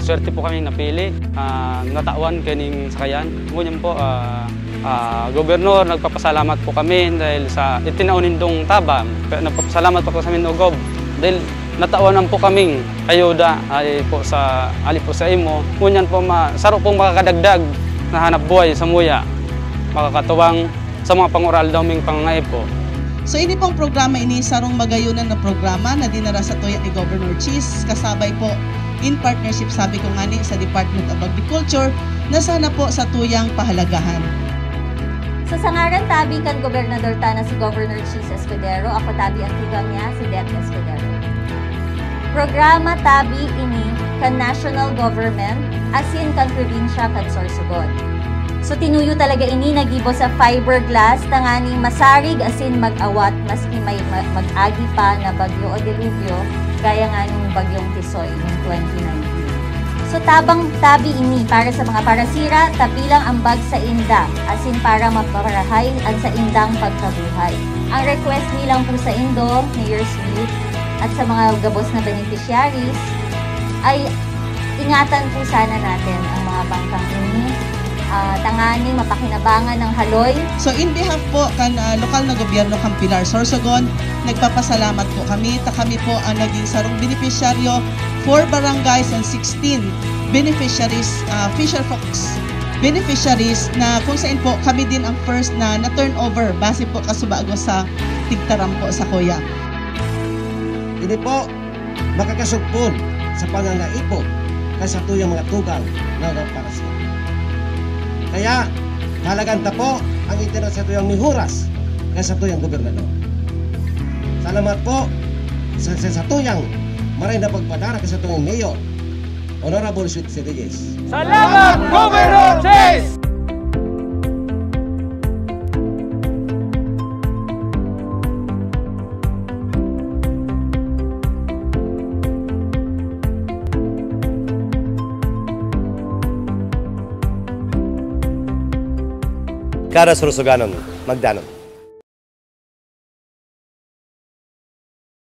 Swerte po kami napili, natawan kaning sakayan. Ngunyan po, Gobernador, nagpapasalamat po kami dahil sa itinaunindong tabang. Nagpapasalamat po sa amin, Gob, dahil natawanan po kaming ayuda ali po sa imo. Ngunyan po, saro pong makakadagdag na hanap buhay sa muya. Makakatuwang sa mga pangural daw ming pangangay po. So ini pong programa ini sarong magayunan na programa na dinara sa tuya ni Governor Chis, kasabay po in partnership sabi ko ngani sa Department of Agriculture na sana po sa tuyang pahalagahan. So sa ngaran tabi kan Gobernador ta na si Governor Chis Escudero, ako tabi ang tigang niya si Det Escudero. Programa tabi ini kan national government asin kan probinsya kan Sorsogon. So tinuyo talaga ini nagibo sa fiberglass tangani masarig asin mag-awat maski may mag-agi pa na bagyo o delubyo gaya nga ng bagyong Tisoy noong 2019. So tabang tabi ini para sa mga parasira tabilang ambag sa inda asin para maparahay ang sa indang pagkabuhay. Ang request nilang po sa Indo, Mayor's Youth at sa mga gabos na beneficiaries ay ingatan po sana natin ang mga bangkang ini. Tangani mapakinabangan ng haloy. So in behalf po kan lokal na gobyerno kan Pilar Sorsogon, nagpapasalamat po kami. Kami po ang naging sarong beneficiaryo 4 barangays and 16 beneficiaries, Fisher Fox beneficiaries na kung saan po kami din ang first na turn over base po kasubago sa tigtaram po sa Kuya. Ini po makakasugpon sa pangangaipo sa tuyang mga tugang na nagparasya. Kaya, halaganta po ang internet sa tuyang mihuras kaya sa tuyang gobernador. Salamat po sa tuyang maray na pagpadara kaya sa tuyang mayor, Honorable Sweet Siriges. Salamat, Governor Chis! Kara Sorsoganon, Magdanon.